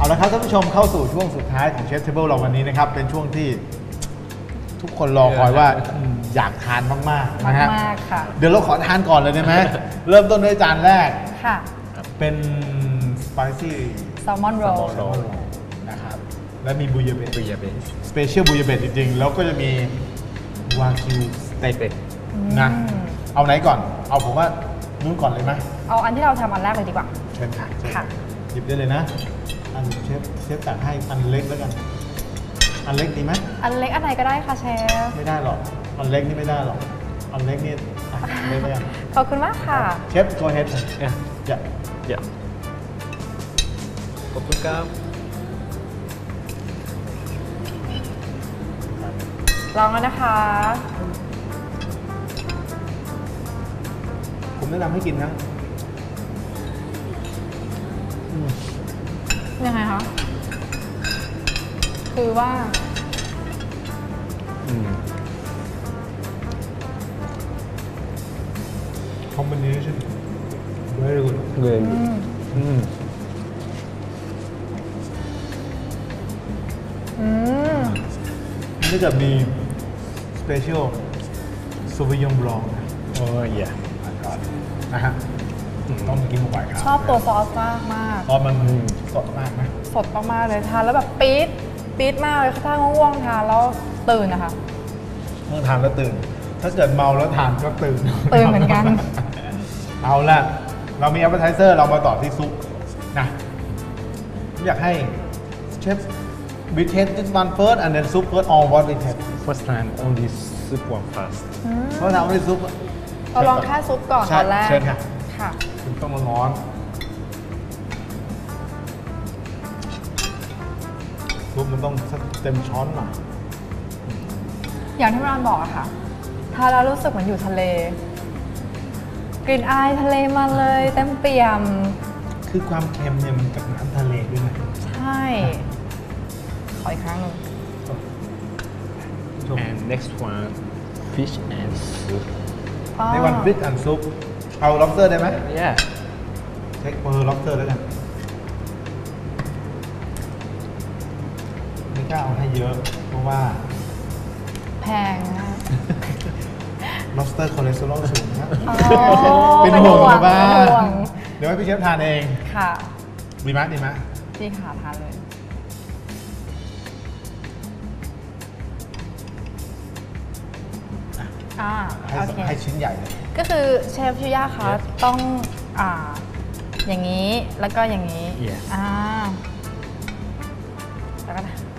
เอาละครับท่านผู้ชมเข้าสู่ช่วงสุดท้ายของเชฟเทเบิลเราวันนี้นะครับเป็นช่วงที่ทุกคนรอคอยว่าอยากทานมากๆนะฮะมากๆค่ะเดี๋ยวเราขอทานก่อนเลยได้ไหม เริ่มต้นด้วยจานแรกค่ะเป็นสไปซี่แซลมอนโรลโรลนะครับและมีบูยาเบะบุยาเบสสเปเชียลบูยาเบะจริงๆแล้วก็จะมีวากิวสเต็กนะเอาไหนก่อนเอาผมว่านู้นก่อนเลยไหมเอาอันที่เราทำอันแรกเลยดีกว่าเชิญค่ะเชิญค่ะหยิบได้เลยนะอันเชฟตัดให้อันเล็กแล้วกันอันเล็กดีไหมอันเล็กอันไหนก็ได้ค่ะเชฟไม่ได้หรอกอันเล็กนี่ไม่ได้หรอกอันเล็กนี่อ่ะเล็กแล้วกันขอบคุณมากค่ะเชฟ go ahead อย่าอย่าขอบคุณครับลองแล้วนะคะผมแนะนำให้กินนะอืมยังไงคะ คือว่า combination very good เงินอืม นี่จะมี special Sauvignon Blanc นะโอ้ยอย่านะฮะต้องมากินกับไวน์ครับชอบตัวซอสมากมากตอนมันสดมากนะสดมากๆเลยทานแล้วแบบปี๊ดปี๊ดมากเลยถ้าง่วงๆทานแล้วตื่นนะคะเมื่อทานแล้วตื่น ถ้าเกิดเมาแล้วทานก็ตื่นตื่นเหมือนกันเอาละเรามี appetizer เรามาต่อที่ซุปนะผมอยากให้เชฟ we taste this one first and then soup first or what we taste first time only soup one fast เพราะทำให้ซุปเราลองแค่ซุปก่อนใช่ตอนแรกเชิญค่ะค่ะคุณต้องร้อนซุปมันต้องสักเต็มช้อนหน่อยอย่างที่พี่รอนบอกอะค่ะทานแล้วรู้สึกเหมือนอยู่ทะเล กลิ่นอายทะเลมาเลยเต็มเปี่ยมคือความเค็มเนี่ยมันจากน้ำทะเลด้วยนะใช่ ขออีกครั้งหนึ่งชม and next one fish and soup อ๋อในวันฟิชแอนซุปเอา lobster ได้ไหม yeah เช็คเบอร์ lobster แล้วกันไม่กล้าเอาให้เยอะ เพราะว่าแพงมาก lobster คอเลสเตอรอลสูงนะอ๋อเป็นห่วงนะบ้าเป็นห่วงเดี๋ยวให้พี่เชฟทานเองค่ะดีไหมดีไหมดีค่ะทานเลย อ่าให้โอเคให้ชิ้นใหญ่เลยก็คือเชฟชูย่าคะต้องอย่างนี้แล้วก็อย่างนี้ Yes แล้วก็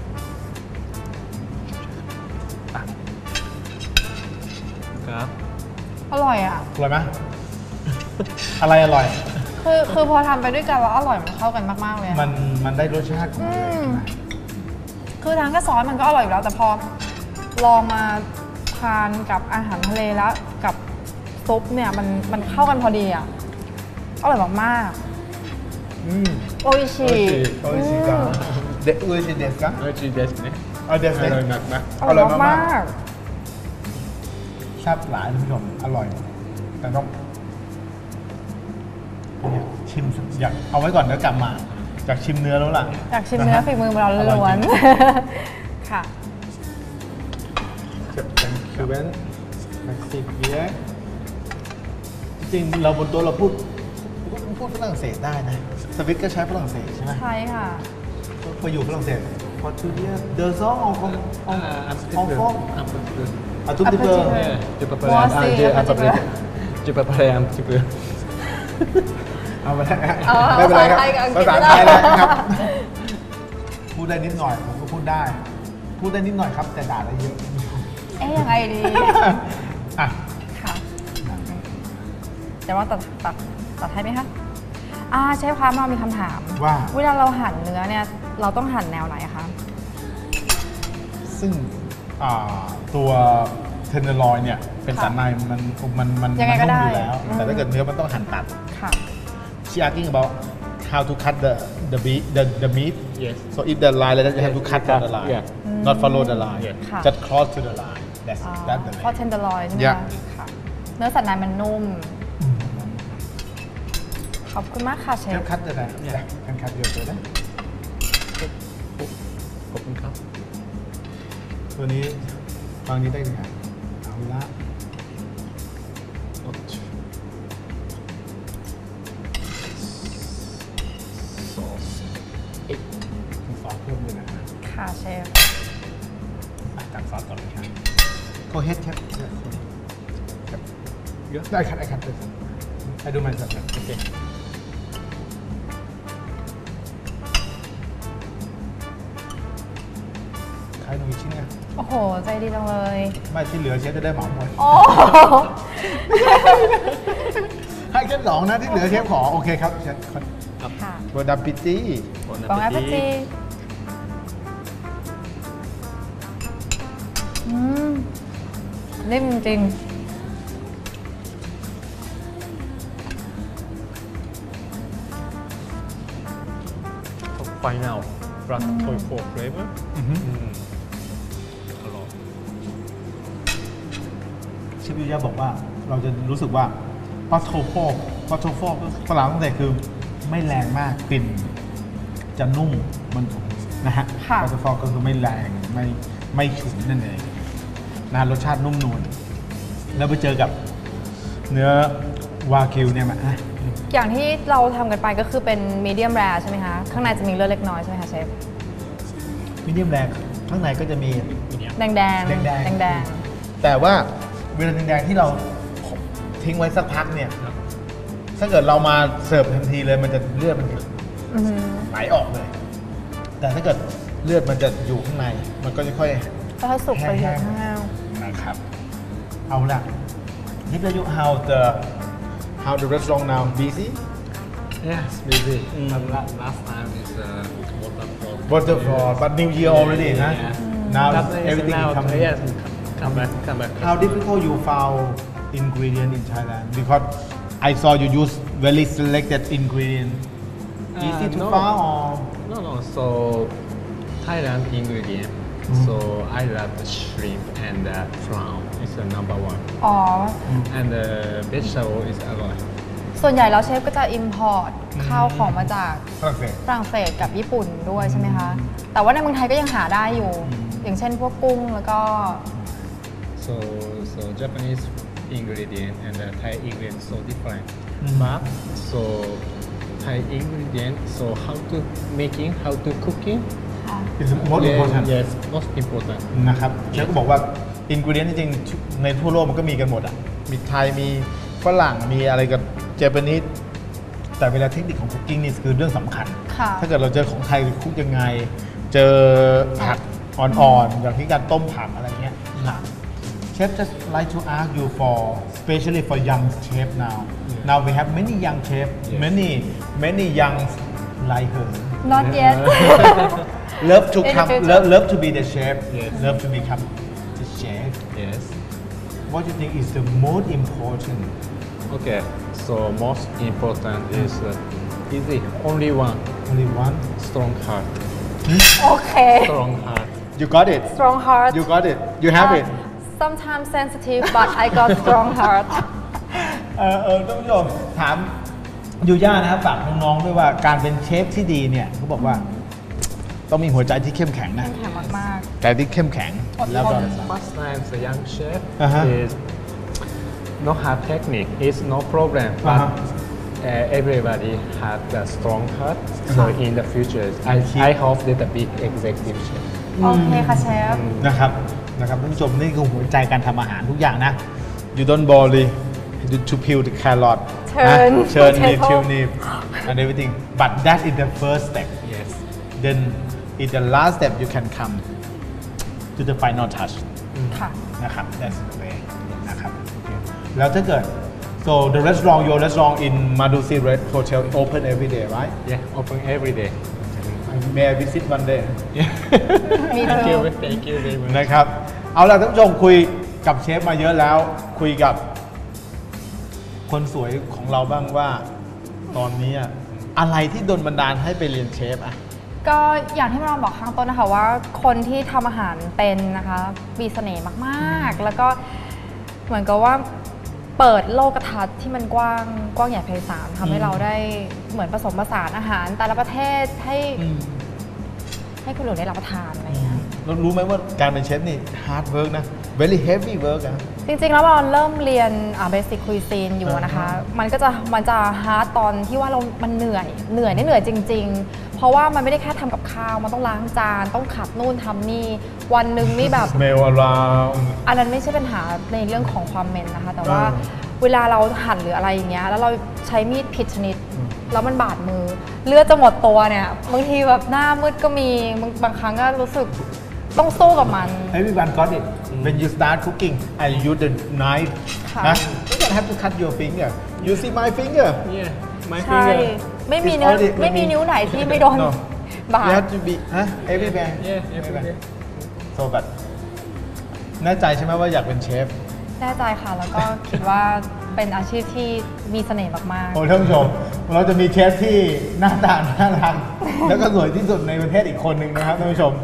ครับอร่อยอ่ะอร่อยไหม อะไรอร่อยคือพอทำไปด้วยกันแล้วอร่อยมันเข้ากันมากๆเลยอะมันได้รสชาติของมันเลยอืมใช่ไหมคือทานก็ซอสมันก็อร่อยอยู่แล้ว แต่พอลองมาทานกับอาหารทะเลแล้วกับซุปเนี่ยมันเข้ากันพอดีอ่ะอร่อยมากอืมๆโออิชิโอ้ยสิครับเด็ดโอ้ยสิเด็ดครับおいしいですね。 เอาเด็ดอเลยร่อยมากนะอร่อยมากแซ่บหลายท่านผู้ชมอร่อย แต่ต้องเนี่ยชิมอยากเอาไว้ก่อนเดี๋ยวกลับมาอยากชิมเนื้อแล้วล่ะๆอยากชิมเนื้อฝีมือเราล้วนๆค่ะเป็นคิวเวนเม็กซิกเยจริงๆเราบนโต๊ะเราพูดฝรั่งเศสได้นะสวิตก็ใช้ฝรั่งเศสใช่ไหมใช่ค่ะพออยู่ฝรั่งเศสพอทูเดียเดอร์ซองอองฟองอองฟองอะทุกที่เบอร์ Je peux Moi parler aussi, un petit peu. Je peux parler un petit peu. เอามาได้ฮะอ๋อไม่เป็นไรครับภาภาษาษาไทไทยยกับแล้วอังกฤษครับ พูดได้นิดหน่อยผมก็พูดได้ พูดได้นิดหน่อยครับ แต่ด่าได้เยอะเอ๊ะยังไงดีอ่ะค่ะเดี๋ยวว่าตัดให้ไหมคะเชฟคะเรามีคำถามว่าเวลาเราหั่นเนื้อเนี่ยเราต้องหั่นแนวไหนคะซึ่งตัวเทนเนอร์ลอยเนี่ยเป็นสันในมันยังไงก็ได้นุ่มอยู่แล้ว แต่ถ้าเกิดเนื้อมันต้องหั่นตัดค่ะ She asking about how to cut the meat Yes. so if the line like that you have to cut on the line Yeah. not follow the line Yeah. ค่ะ just cross to the line that's อ๋อ that's the เพราะ line เทนเดอร์ลอยใช่ไหม Yeah. คะค่ะ เนื้อสันในมันนุ่ม ขอบคุณมากค่ะเชเชฟฟคัดจะไหน can cut your ตัวได้ขอบคุณครับตัวนี้ฟังนี้ได้ไหมเอาละซอสซอสเพิ่มเลยนะค่ะเชฟตักซอสก่อนเลยครับโคเฮดครับเยอะได้ครับได้ครับให้ดูมันสักหน่อยโอเคใครดูอีกชิ้นเนี่ยโอ้โห ใจดีจังเลยไม่ที่เหลือเชฟจะได้เหมาหมดโอ้ให้แค่สองนะที่เหลือเชฟขอโอเคครับเชฟค่ะตัวดับปิตี้บอนบองแอปเปิลจีนิ่มจริงไฟนอลบลัดโทยโฟเฟลเวอร์อร่อยเชฟยูยาบอกว่าเราจะรู้สึกว่าปลาโทโฟฝรั่งตั้งแต่คือไม่แรงมากกลิ่นจะนุ่มมันนะฮะค่ะปลาโทโฟก็คือไม่แรงไม่ฉุนนั่นเองนะรสชาตินุ่มนวลแล้วไปเจอกับเนื้อวากิวเนี่ยมันอย่างที่เราทำกันไปก็คือเป็นมีเดียมแรร์ใช่ไหมคะ ข้างในจะมีเลือดเล็กน้อยใช่ไหมคะเชฟมีเดียมแรงข้างในก็จะมีแดงแดงแดงๆแดงแต่ว่าเวลาแดงๆที่เราทิ้งไว้สักพักเนี่ย ถ้าเกิดเรามาเสิร์ฟทันทีเลยมันจะเลือดมันจะๆอือหือไหลออกเลย แต่ถ้าเกิดเลือดมันจะอยู่ข้างใน มันก็จะค่อยก็ให้สุกไปเยอะแห้งมากนะครับ เอาละนี่จะ how the restaurant now busy Yes, busy. Mm. But last time is waterfall. waterfall but new year already นะ now everything is coming Yes, come back. how difficult you found ingredient in Thailand because I saw you use very selected ingredient easy to no. find or No. So Thailand ingredient. So I love the shrimp and the prawn. It's the number one. อ๋อ And the vegetable is alloy. ส่วนใหญ่แล้วเชฟก็จะ import ข้าวของมาจากฝรั่งเศสฝรั่งเศสกับญี่ปุ่นด้วยใช่ไหมคะ แต่ว่าในเมืองไทยก็ยังหาได้อยู่ อย่างเช่นพวกกุ้งแล้วก็ So Japanese ingredient and the Thai ingredient so different. But so Thai ingredient. So how to making, how to cooking. is most important Yes, most important. นะครับเชฟก็บอกว่าอินกิเดียนจริงๆในทั่วโลกมันก็มีกันหมดอ่ะ มีไทยมีฝรั่งมีอะไรกับเจแปนิสแต่เวลาเทคนิคของคุกกิ้งนี่คือเรื่องสำคัญค่ะถ้าเกิดเราเจอของไทยคุกยังไง เจอผักอ่อนๆ อย่างที่การต้มผักอะไรเงี้ยเชฟ just like to ask you for especially for young chef now we have many young chef many young like her not yet love to come Individual. love to be the chef Yes. love to become the chef Yes. what do you think is the most important Okay. So most important is easy. Only one. only one Strong heart. โอเค Strong heart. you got it strong heart you got it you have it sometimes sensitive but I got strong heart ท่านผู้ชมถามยูย่านะครับฝากน้องๆด้วยว่าการเป็นเชฟที่ดีเนี่ยเขาบอกว่าต้องมีหัวใจที่เข้มแข็งนะแข็งมากใจที่เข้มแข็งอดทนแล้วก็ First time the young chef Uh-huh. is no hard technique. It's no problem. But everybody has the strong heart. So in the future, I hope that the big executive chef. ๆ โอเคค่ะเชฟนะครับท่านผู้ชมนี่คือหัวใจการทำอาหารทุกอย่างนะ you don't worry you to peel the carrot Turn นะ turn the potato. turnip and everything but that is the first step Yes. then in the last step you can come to the final touch ค่ะนะครับ that's the way นะครับโอเคแล้วถ้าเกิด so the restaurant your restaurant in Madusi Red Hotel open every day right Yeah, open every day. may I visit one day Me Thank too. you. Thank you very much. นะครับ เอาล่ะท่านผู้ชมคุยกับเชฟมาเยอะแล้ว คุยกับคนสวยของเราบ้างว่า ตอนนี้อะอะไรที่ดลบันดาลให้ไปเรียนเชฟอะก็อย่างที่เราบอกข้างต้นนะคะว่าคนที่ทำอาหารเป็นนะคะมีเสน่ห์มากๆ แล้วก็เหมือนกับว่าเปิดโลกทัศน์ที่มันกว้างใหญ่ไพศาลทำให้เราได้เหมือนผสมผสานอาหารแต่ละประเทศให้ให้คุณหนูได้รับประทานอะไรอย่างเงี้ยแล้วรู้ไหมว่าการเป็นเชฟนี่ hard work นะ very heavy work นะจริงๆ แล้วเราเริ่มเรียนbasic cuisine อยู่นะคะ มันจะฮาร์ดตอนที่ว่ามันเหนื่อยจริง ๆ เพราะว่ามันไม่ได้แค่ทำกับข้าว มันต้องล้างจาน ต้องขัดนู่นทำนี่ วันหนึ่งนี่แบบ smell around อันนั้นไม่ใช่ปัญหาในเรื่องของความเหม็นนะคะ แต่ว่าเวลาเราหั่นหรืออะไรอย่างเงี้ย แล้วเราใช้มีดผิดชนิด แล้วมันบาดมือ เลือดจะหมดตัวเนี่ย บางทีแบบหน้ามืดก็มี บางครั้งก็รู้สึกต้องสู้กับมัน everyone got it when you start cooking and you use the knife ค่ะนะ you don't have to cut your finger you see my finger Yeah, my ใช่ finger. ไม่มี It's เนื้อ already- ไม่มีนิ้วไหนที่ไม่โดน No. บา you ด have to be everywhere Yeah, everywhere. so but แน่ใจใช่ไหมว่าอยากเป็นเชฟแน่ใจค่ะ แล้วก็คิดว่าเป็นอาชีพที่มีเสน่ห์มากโอ้ท่านผู้ชม เราจะมีเชฟที่หน้าตาน่ารัก แล้วก็สวยที่สุดในประเทศอีกคนหนึ่งนะครับท่านผู้ชม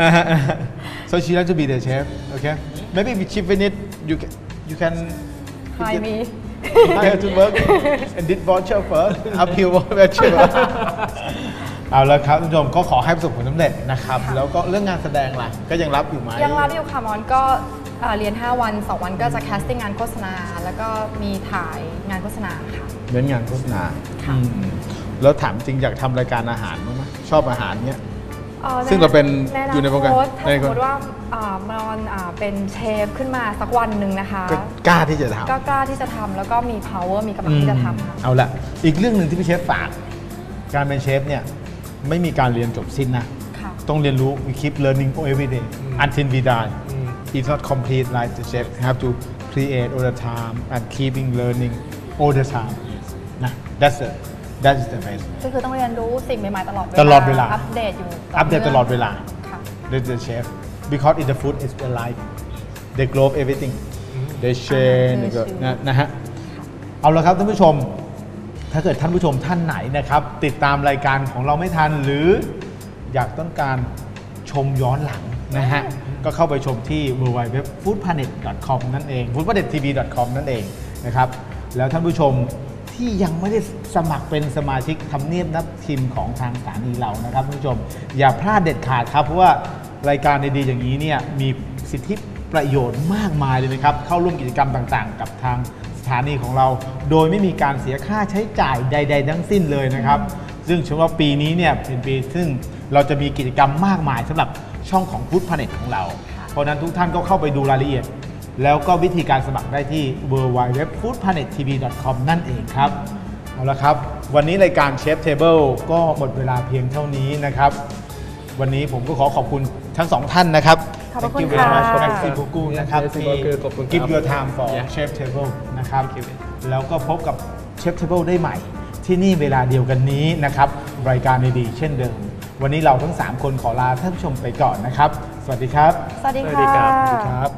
so she like to be the chef okay maybe if she finish you can ๆ Hi me hire to work and did voucher first up here voucher เอาละครับท่านผู้ชมก็ขอให้ประสบผลสำเร็จนะครับ แล้วก็เรื่องงานแสดงล่ะก็ยังรับอยู่ไหมยังรับอยู่ค่ะมอนก็เรียน 5 วัน 2 วันก็จะแคสติ้งงานโฆษณา แล้วก็มีถ่ายงานโฆษณาค่ะเน้นงานโฆษณาค่ะแล้วถามจริงอยากทำรายการอาหารบ้างไหมชอบอาหารเนี้ยในซึ่งเราเป็นในอยู่ในวงการอนาคตถ้าในสมมติว่ามอนเป็นเชฟขึ้นมาสักวันหนึ่งนะคะก็กล้าที่จะทำก็กล้าที่จะทำแล้วก็มี power มีกำลังที่จะทำค่ะเอาละอีกเรื่องหนึ่งที่พี่เชฟฝาก การเป็นเชฟเนี่ยไม่มีการเรียนจบสิ้นนะค่ะต้องเรียนรู้ we keep learning every day until we die it's not complete like the chef have to create all the time and keeping learning all the time นะ that is the best ก็คือต้องเรียนรู้สิ่งใหม่ๆตลอดตลอดเวลาอัปเดตอยู่อัปเดตตลอดเวลาค่ะ that's the chef because in the food is the life they globe everything they share อาหารคือชีวิตนะฮะเอาละครับท่านผู้ชม ถ้าเกิดท่านผู้ชมท่านไหนนะครับ ติดตามรายการของเราไม่ทันหรืออยากต้องการชมย้อนหลังนะฮะ ก็เข้าไปชมที่ www.foodplanet.com นั่นเอง foodplanettv.com นั่นเองนะครับ แล้วท่านผู้ชมที่ยังไม่ได้สมัครเป็นสมาชิกทำเนียบนับทีมของทางสถานีเรานะครับท่านผู้ชม อย่าพลาดเด็ดขาดครับ เพราะว่ารายการดีๆอย่างนี้เนี่ยมีสิทธิประโยชน์มากมายเลยนะครับ เข้าร่วมกิจกรรมต่างๆ กับทางสถานีของเรา โดยไม่มีการเสียค่าใช้จ่ายใด ๆ ทั้งสิ้นเลยนะครับ ซึ่งเชื่อว่าปีนี้เนี่ยเป็นปีซึ่งเราจะมีกิจกรรมมากมายสำหรับช่องของ Food Planet ของเรา เพราะฉะนั้นทุกท่านก็เข้าไปดูรายละเอียด แล้วก็วิธีการสมัครได้ที่ www.foodplanettv.com นั่นเองครับ เอาละครับ วันนี้รายการเชฟเทเบิลก็หมดเวลาเพียงเท่านี้นะครับ วันนี้ผมก็ขอขอบคุณทั้งสองท่านนะครับขอบคุณ Thank you very much ค่ะ Maxi Buku นะครับ Maxi ที่ Buku ขอบคุณครับ give your time for Yeah. Chef Table นะครับ แล้วก็พบกับเชฟเทเบิลได้ใหม่ ที่นี่เวลาเดียวกันนี้นะครับ รายการดีๆเช่นเดิม วันนี้เราทั้ง 3 คนขอลาท่านผู้ชมไปก่อนนะครับ สวัสดีครับสวัสดีสวัสดีค่ะครับสวัสดีครับ